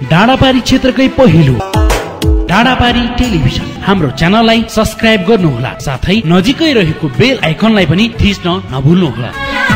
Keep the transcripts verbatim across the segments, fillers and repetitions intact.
डाँडापारी क्षेत्रकै पहिलो डाँडापारी टेलिभिजन। हाम्रो च्यानललाई सब्स्क्राइब गर्नुहोला साथै नजिकै रहेको बेल आइकनलाई पनि थिच्न नभुल्नुहोला।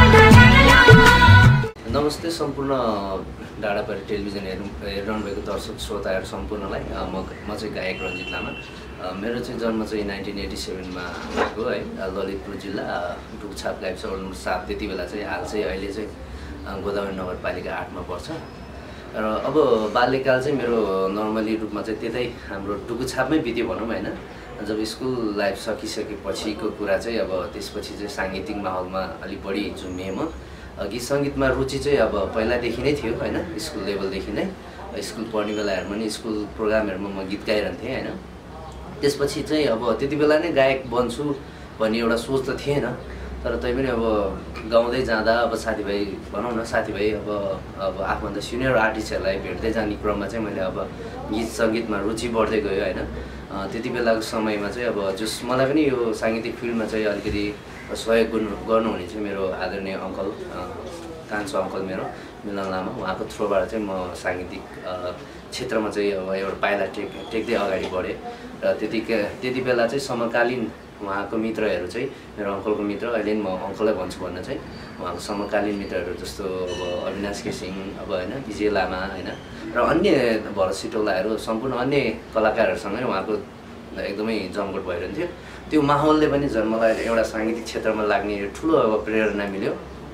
नमस्ते सम्पूर्ण डाँडापारी टेलिभिजन हेर्नु हेरिरहनु भएको दर्शक श्रोताहरू सम्पूर्णलाई। म म चाहिँ गायक रञ्जित लामा। मेरो चाहिँ जन्म चाहिँ नाइन्टिन एटी सेभेनमा भएको है, ललितपुर जिल्ला टुकछाप गाविस वडा नम्बर सात। त्यति बेला चाहिँ हाल चाहिँ अहिले चाहिँ गोदावरी नगरपालिका आठमा पर्छ। र अब बाल्यकाल चाहिँ मेरो नर्मली रूपमा चाहिँ त्यतै हाम्रो टुकुछापमै बित्यो भनौँ होइन। जब स्कुल लाइफ सकिसकेपछिको कुरा चाहिँ अब त्यसपछि चाहिँ साङ्गीतिक माहौलमा अलिक बढी झुमिएँ म। गीत सङ्गीतमा रुचि चाहिँ अब पहिलादेखि नै थियो होइन, स्कुल लेभलदेखि नै। स्कुल पढ्ने बेलाहरूमा नि स्कुल प्रोग्रामहरूमा म गीत गाइरहन्थेँ होइन। त्यसपछि चाहिँ अब त्यति बेला नै गायक बन्छु भन्ने एउटा सोच त थिएन, तर तैपनि अब गाउँदै जाँदा अब साथीभाइ भनौँ न साथीभाइ अब अब आफूभन्दा सिनियर आर्टिस्टहरूलाई भेट्दै जाने क्रममा चाहिँ मैले अब गीत सङ्गीतमा रुचि बढ्दै गयो होइन। त्यति बेलाको समयमा चाहिँ अब जस मलाई पनि यो साङ्गीतिक फिल्डमा चाहिँ अलिकति सहयोग गर्नु गर्नुहुने चाहिँ मेरो आदरणीय अङ्कल कान्छो अङ्कल मेरो मिलन लामा, उहाँको थ्रोबाट चाहिँ म साङ्गीतिक क्षेत्रमा चाहिँ अब एउटा पाइला टेक टेक्दै अगाडि बढेँ। र त्यति त्यति बेला चाहिँ समकालीन उहाँको मित्रहरू चाहिँ मेरो अङ्कलको मित्र, अहिले म अङ्कलै भन्छु भन्न चाहिँ उहाँको समकालीन मित्रहरू जस्तो अब अविनाश केसिङ अब होइन, विजय लामा होइन, र अन्य भरत सिटौलाहरू सम्पूर्ण अन्य कलाकारहरूसँगै उहाँको एकदमै जमघट भइरहन्थ्यो। त्यो माहौलले पनि झन् मलाई एउटा साङ्गीतिक क्षेत्रमा लाग्ने ठुलो अब प्रेरणा मिल्यो।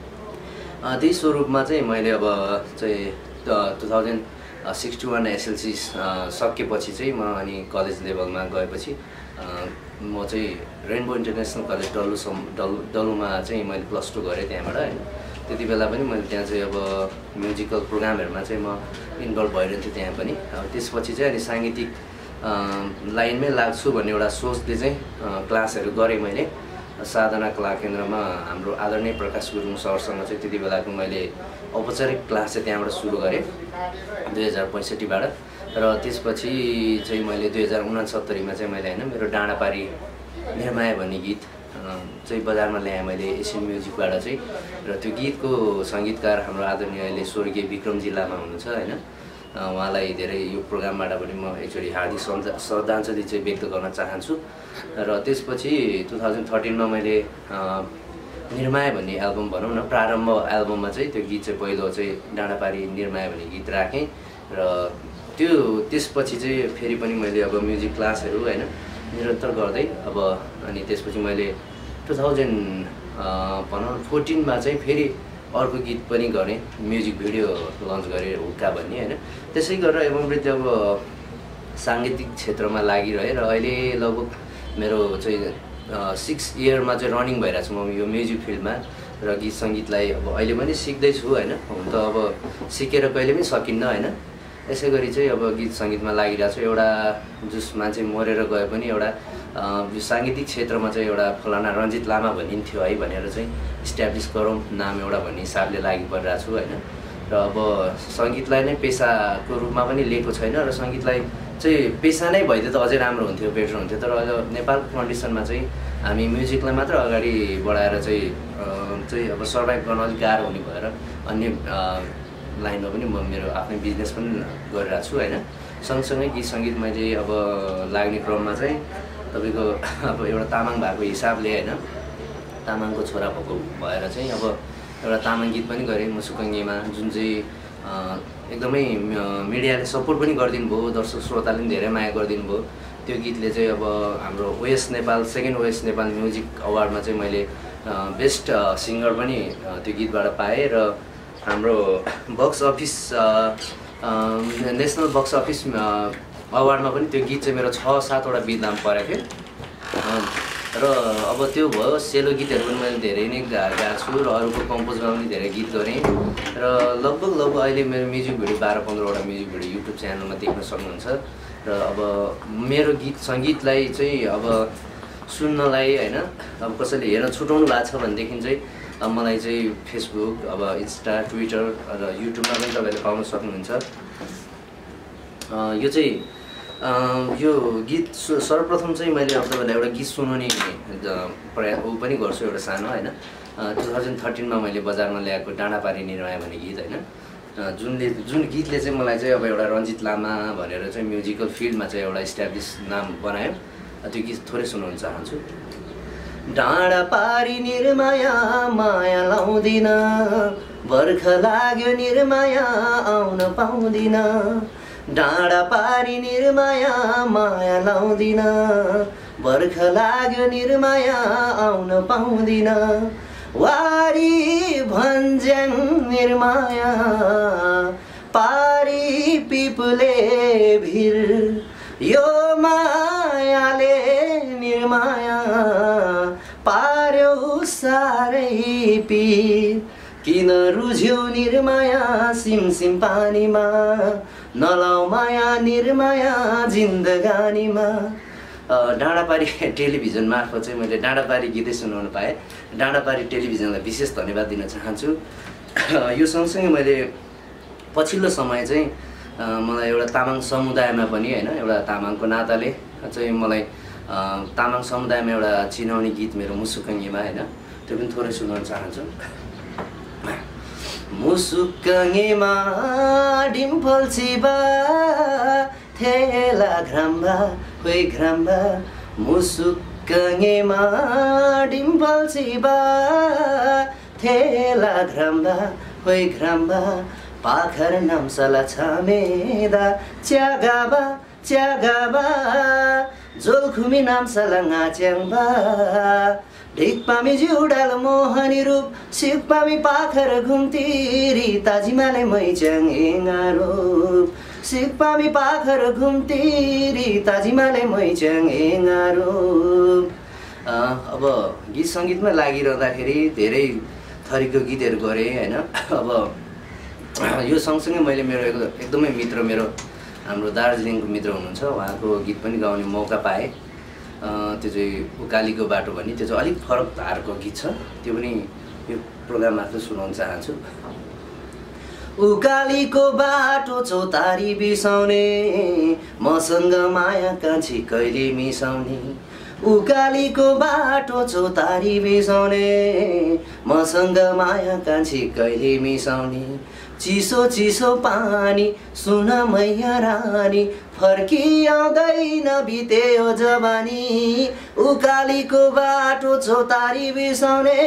त्यही स्वरूपमा चाहिँ मैले अब चाहिँ two thousand sixty one SLC सकेपछि चाहिँ म अनि कलेज लेभलमा गएपछि म चाहिँ रेनबो इन्टरनेसनल कलेज डल्लुसम्म डल्लु डल्लुमा चाहिँ मैले प्लस टू गरेँ त्यहाँबाट होइन। त्यति बेला पनि मैले त्यहाँ चाहिँ अब म्युजिकल प्रोग्रामहरूमा चाहिँ म इन्भल्भ भइरहन्थेँ त्यहाँ पनि। अब त्यसपछि चाहिँ अनि साङ्गीतिक लाइनमै लाग्छु भन्ने एउटा सोचले चाहिँ क्लासहरू गरेँ मैले साधना कला केन्द्रमा। हाम्रो आदरणीय प्रकाश गुरुङ सरसँग चाहिँ त्यति बेलाको मैले औपचारिक क्लास चाहिँ त्यहाँबाट सुरु गरेँ दुई हजार पैँसठीबाट। र त्यसपछि चाहिँ मैले दुई हजार उनासत्तरीमा चाहिँ मैले होइन मेरो डाँडापारी निर्माया भन्ने गीत चाहिँ बजारमा ल्याएँ मैले एसियन म्युजिकबाट चाहिँ। र त्यो गीतको सङ्गीतकार हाम्रो आदरणीय अहिले स्वर्गीय विक्रम जिल्लामा हुनुहुन्छ होइन, उहाँलाई धेरै यो प्रोग्रामबाट पनि म एकचोटि हार्दिक श्रद्धाञ्जली चाहिँ व्यक्त गर्न चाहन्छु। र त्यसपछि टु थाउजन्ड थर्टिनमा मैले निर्माया भन्ने एल्बम भनौँ न, प्रारम्भ एल्बममा चाहिँ त्यो गीत चाहिँ पहिलो चाहिँ डाँडापारी निर्माया भन्ने गीत राखेँ। र त्यो त्यसपछि चाहिँ फेरि पनि मैले अब म्युजिक क्लासहरू होइन निरन्तर गर्दै अब अनि त्यसपछि मैले टु थाउजन्ड भनौँ फोर्टिनमा चाहिँ फेरि अर्को गीत पनि गरेँ, म्युजिक भिडियो लन्च गरेँ हुक्का भन्ने होइन। त्यसै गरेर एवं वृद्धि अब साङ्गीतिक क्षेत्रमा लागिरहे र अहिले लगभग मेरो चाहिँ सिक्स इयरमा चाहिँ रनिङ भइरहेको छु म यो म्युजिक फिल्डमा। र गीत सङ्गीतलाई अब अहिले पनि सिक्दैछु होइन, हुन त अब सिकेर कहिले पनि सकिन्न होइन। यसै गरी चाहिँ अब गीत सङ्गीतमा लागिरहेको छु। एउटा जस मान्छे मरेर गए पनि एउटा यो साङ्गीतिक क्षेत्रमा चाहिँ एउटा फलाना रञ्जित लामा भनिन्थ्यो है भनेर चाहिँ इस्ट्याब्लिस गरौँ नाम एउटा भन्ने हिसाबले लागि परिरहेको छु होइन। र अब सङ्गीतलाई नै पेसाको रूपमा पनि लिएको छैन, र सङ्गीतलाई चाहिँ पेसा नै भइदियो त अझै राम्रो हुन्थ्यो, बेटर हुन्थ्यो। तर अहिले नेपालको कन्डिसनमा चाहिँ हामी म्युजिकलाई मात्र अगाडि बढाएर चाहिँ चाहिँ अब सर्भाइभ गर्न अलिक गाह्रो हुने भएर अन्य लाइनमा पनि म मेरो आफ्नै बिजनेस पनि गरिरहेको छु होइन। सँगसँगै गीत सङ्गीत मैले अब लाग्ने क्रममा चाहिँ तपाईँको अब एउटा तामाङ भएको हिसाबले होइन, तामाङको छोरा भएको भएर चाहिँ अब एउटा तामाङ गीत पनि गरेँ मुसुकङ्गेमा, जुन चाहिँ एकदमै मिडियाले सपोर्ट पनि गरिदिनु भयो, दर्शक श्रोताले पनि धेरै माया गरिदिनु भयो। त्यो गीतले चाहिँ अब हाम्रो OS Nepal second OS Nepal music अवार्डमा चाहिँ मैले बेस्ट सिङ्गर पनि त्यो गीतबाट पाएँ। र हाम्रो box office national box office अवार्डमा पनि त्यो गीत चाहिँ मेरो छ सातवटा बिदाम परेको थियो। र अब त्यो भयो, सेलो गीतहरू पनि मैले धेरै नै गा गाएको छु र अरूको कम्पोजमा पनि धेरै गीत गरेँ। र लगभग लगभग अहिले मेरो म्युजिक भिडियो बाह्र पन्ध्रवटा म्युजिक भिडियो युट्युब च्यानलमा देख्न सक्नुहुन्छ। र अब मेरो गीत सङ्गीतलाई चाहिँ अब सुन्नलाई होइन अब कसैले हेर्न छुटाउनु भएको छ भनेदेखि चाहिँ अब मलाई चाहिँ फेसबुक अब इन्स्टा ट्विटर र युट्युबमा पनि तपाईँले पाउन सक्नुहुन्छ। यो चाहिँ यो गीत सर्वप्रथम चाहिँ मैले अब तपाईँलाई एउटा गीत सुनाउने प्रयास ऊ पनि गर्छु एउटा सानो होइन। टु थाउजन्ड थर्टिनमा मैले बजारमा ल्याएको डाँडापारी निर्माया भन्ने गीत होइन। जुनले जुन गीतले चाहिँ मलाई चाहिँ अब एउटा रञ्जित लामा भनेर चाहिँ म्युजिकल फिल्डमा चाहिँ एउटा इस्ट्याब्लिस नाम बनायो। त्यो गीत थोरै सुनाउन चाहन्छु। डाँडा पारी निर्माया माया लाउँदिन, बर्खा लाग्यो निर्माया आउन पाउँदिन। डाँडा पारी निर्माया माया लाउँदिन, बर्खा लाग्यो निर्माया आउन पाउँदिन। वारी भन्ज्याङ निर्माया पारी पिपले भिर, यो मायाले निर्माया पार्यो सारै पीर। किन रुझ्यौ निर्माया सिमसिम पानीमा, नलाउ माया निर्माया जिन्दगानीमा। डाँडापारी टेलिभिजन मार्फत चाहिँ मैले डाँडापारी गीतै सुनाउन पाएँ। डाँडापारी टेलिभिजनलाई विशेष धन्यवाद दिन चाहन्छु। यो सँगसँगै मैले पछिल्लो समय चाहिँ मलाई एउटा तामाङ समुदायमा पनि होइन एउटा तामाङको नाताले चाहिँ मलाई तामाङ समुदायमा एउटा चिनाउने गीत मेरो मुसुकङ्गीमा होइन त्यो पनि थोरै सुनाउन चाहन्छु। मुसुकङ्गीमा डिम्पल छिबा थेला घ्राम्बा होइ घ्राम्बा, मुसुकङ्गीमा डिम्पल छिबा थेला घ्राम्बा होइ घ्राम्बा। पाखर नाम्सला छामेदा च्यागाबा च्यागाबा, जोलखुमी नाम्सला ngaच्याङबा। ढिकपामी जिउडाल मोहनी रूप, सिकपामी पाखर घुम्तिरी ताजिमाले मैच्याङ एङ्गारूप। सिकपामी पाखर घुम्तिरी ताजिमाले मैच्याङ एङ्गारूप। अब गीत सङ्गीतमा लागिरहँदाखेरि धेरै थरीको गीतहरू गरेँ होइन। अब यो सँगसँगै मैले मेरो एकदमै मित्र मेरो हाम्रो दार्जिलिङको मित्र हुनुहुन्छ, उहाँको गीत पनि गाउने मौका पाएँ। त्यो चाहिँ उकालीको बाटो भन्ने त्यो चाहिँ अलिक फरक धारको गीत छ, त्यो पनि यो प्रोग्राम मात्र सुनाउन चाहन्छु। उकालीको बाटो चौतारी बिसाउने, मसँग माया कान्छी कहिले मिसाउने। उकालीको बाटो चौतारी बिसाउने, मसँग माया कान्छी कहिले मिसाउने। चिसो चिसो पानी सुन मैया रानी, फर्की आउँदैन बित्यो जवानी। उकालीको बाटो चौतारी बिसाउने।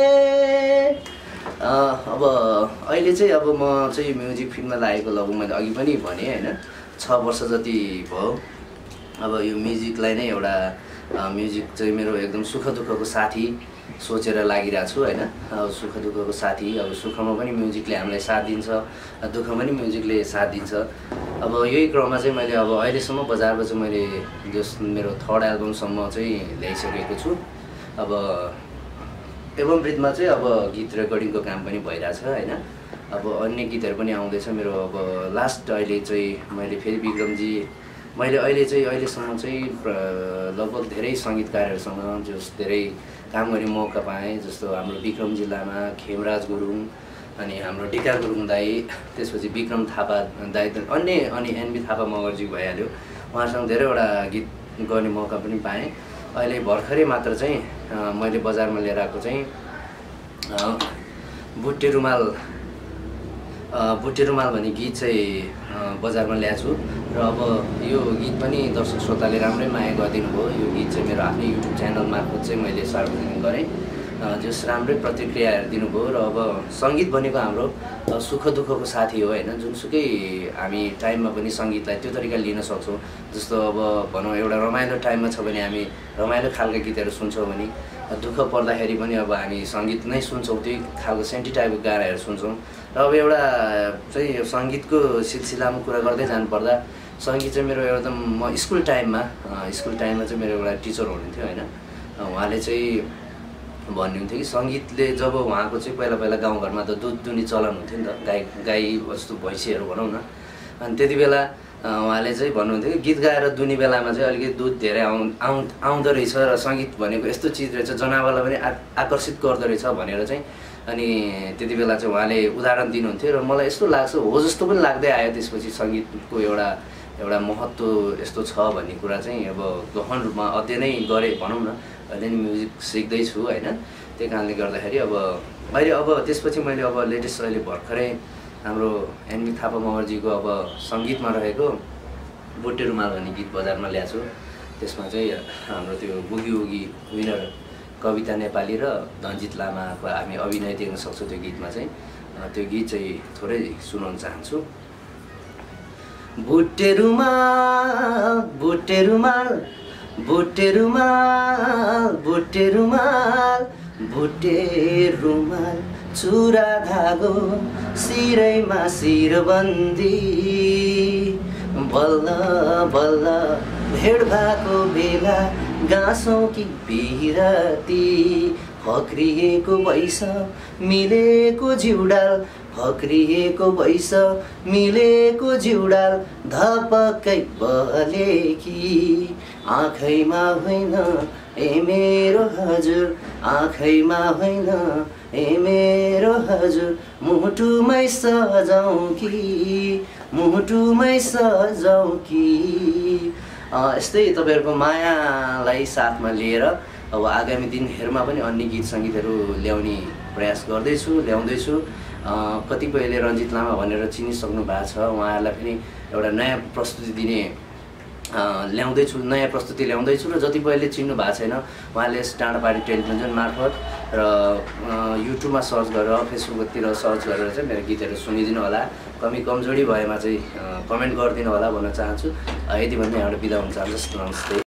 अब अहिले चाहिँ अब म चाहिँ म्युजिक फिल्डमा लागेको लगभग मैले अघि पनि भने होइन छ वर्ष जति भयो। अब यो म्युजिकलाई नै एउटा म्युजिक चाहिँ मेरो एकदम सुख दुःखको साथी सोचेर लागिरहेको छु होइन। अब सुख दुःखको साथी, अब सुखमा पनि म्युजिकले हामीलाई साथ दिन्छ, दुःखमा पनि म्युजिकले साथ दिन्छ। अब यही क्रममा चाहिँ मैले अब अहिलेसम्म बजारमा चाहिँ मैले जस मेरो थर्ड एल्बमसम्म चाहिँ ल्याइसकेको छु। अब एल्बम ब्रिथमा चाहिँ अब गीत रेकर्डिङको काम पनि भइरहेछ होइन। अब अन्य गीतहरू पनि आउँदैछ मेरो। अब लास्ट अहिले चाहिँ मैले फेरि विक्रमजी मैले अहिले चाहिँ अहिलेसम्म चाहिँ लगभग धेरै सङ्गीतकारहरूसँग जस धेरै काम गर्ने मौका पाएँ। जस्तो हाम्रो विक्रम जिल्लामा खेमराज गुरुङ, अनि हाम्रो डिका गुरुङ दाई, त्यसपछि विक्रम थापा दाई, अन्य अनि एनबी थापा मगरजी भइहाल्यो। उहाँसँग धेरैवटा गीत गर्ने मौका पनि पाएँ। अहिले भर्खरै मात्र चाहिँ मैले बजारमा लिएर आएको चाहिँ बुट्टे रुमाल बुट्टे रुमाल भन्ने गीत चाहिँ बजारमा ल्याएको छु। र अब यो गीत पनि दर्शक श्रोताले राम्रै माया गरिदिनु भयो। यो गीत चाहिँ मेरो आफ्नै युट्युब च्यानल मार्फत चाहिँ मैले सार्वजनिक गरेँ, जस राम्रै प्रतिक्रियाहरू दिनुभयो। र अब सङ्गीत भनेको हाम्रो सुख दुःखको साथी हो होइन। जुनसुकै हामी टाइममा पनि सङ्गीतलाई त्यो तरिकाले लिन सक्छौँ। जस्तो अब भनौँ एउटा रमाइलो टाइममा छ भने हामी रमाइलो खालका गीतहरू सुन्छौँ भने, दुःख पर्दाखेरि पनि अब हामी सङ्गीत नै सुन्छौँ, त्यही खालको सेन्टी टाइपको गानाहरू सुन्छौँ। र अब एउटा चाहिँ सङ्गीतको सिलसिलामा कुरा गर्दै जानुपर्दा सङ्गीत चाहिँ मेरो एकदम म स्कुल टाइममा स्कुल टाइममा चाहिँ मेरो एउटा टिचर हुनुहुन्थ्यो होइन। उहाँले चाहिँ भन्नुहुन्थ्यो कि सङ्गीतले जब उहाँको चाहिँ पहिला पहिला गाउँघरमा त दुध दुनी चलन हुन्थ्यो नि त, गाई गाई वस्तु भैँसीहरू भनौँ न। अनि त्यति बेला उहाँले चाहिँ भन्नुहुन्थ्यो कि गीत गाएर दुनी बेलामा चाहिँ अलिकति दुध धेरै आउ आउ आउँदो रहेछ र सङ्गीत भनेको यस्तो चिज रहेछ, जनावरलाई पनि आकर्षित गर्दो रहेछ भनेर चाहिँ। अनि त्यति बेला चाहिँ उहाँले उदाहरण दिनुहुन्थ्यो र मलाई यस्तो लाग्छ हो जस्तो पनि लाग्दै आयो। त्यसपछि सङ्गीतको एउटा एउटा महत्त्व यस्तो छ भन्ने कुरा चाहिँ अब गहन रूपमा अध्ययनै गरेँ भनौँ न। अहिले नि म्युजिक सिक्दैछु होइन। त्यही कारणले गर्दाखेरि अब अहिले अब त्यसपछि मैले अब लेटेस्ट अहिले भर्खरै हाम्रो एनबी थापा मगरजीको अब सङ्गीतमा रहेको बुट्टे रुमाल भन्ने गीत बजारमा ल्याएको छु। त्यसमा चाहिँ हाम्रो त्यो बुगी उगी विनर कविता नेपाली र धनजित लामाको हामी अभिनय देख्न सक्छौँ त्यो गीतमा चाहिँ। त्यो गीत चाहिँ थोरै सुनाउन चाहन्छु। बुट्टे रुमाल बुट्टे रुमाल बुट्टे रुमाल बुट्टे रुमाल बुट्टे रुमाल चुरा धागो सिरैमा शिरबन्दी बल्ल बल्ल भेट भएको बेला गाँसौँ कि बिरती फक्रिएको भैस मिलेको जिउडाल फक्रिएको भैस मिलेको जिउडाल धपक्कै बलेकी आँखैमा होइन ए मेरो हजुर आँखैमा होइन ए मेरो हजुर मुटुमै सजाउँ कि मुटुमै सजाउँ कि। यस्तै तपाईँहरूको मायालाई साथमा लिएर अब आगामी दिनहरूमा पनि अन्य गीत सङ्गीतहरू ल्याउने प्रयास गर्दैछु ल्याउँदैछु। कतिपयले रञ्जित लामा भनेर चिनिसक्नु भएको छ, उहाँहरूलाई पनि एउटा नयाँ प्रस्तुति दिने ल्याउँदैछु नयाँ प्रस्तुति ल्याउँदैछु र जतिपयले चिन्नु भएको छैन उहाँले डाँडापारी टेलिभिजन मार्फत र युट्युबमा सर्च गरेर फेसबुकतिर सर्च गरेर चाहिँ मेरो गीतहरू सुनिदिनु होला। कमी कमजोरी भएमा चाहिँ कमेन्ट गरिदिनु होला भन्न चाहन्छु। यति भन्दै यहाँबाट बिदा हुन चाहन्छु। नमस्ते।